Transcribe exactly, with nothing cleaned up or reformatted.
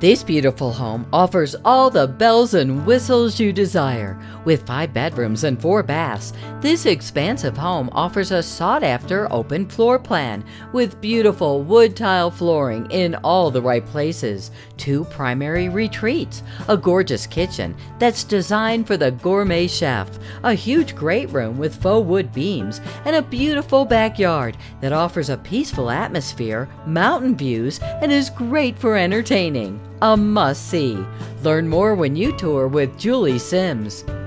This beautiful home offers all the bells and whistles you desire. With five bedrooms and four baths, this expansive home offers a sought-after open floor plan with beautiful wood tile flooring in all the right places, two primary retreats, a gorgeous kitchen that's designed for the gourmet chef, a huge great room with faux wood beams, and a beautiful backyard that offers a peaceful atmosphere, mountain views, and is great for entertaining. A must-see. Learn more when you tour with Julie Sims.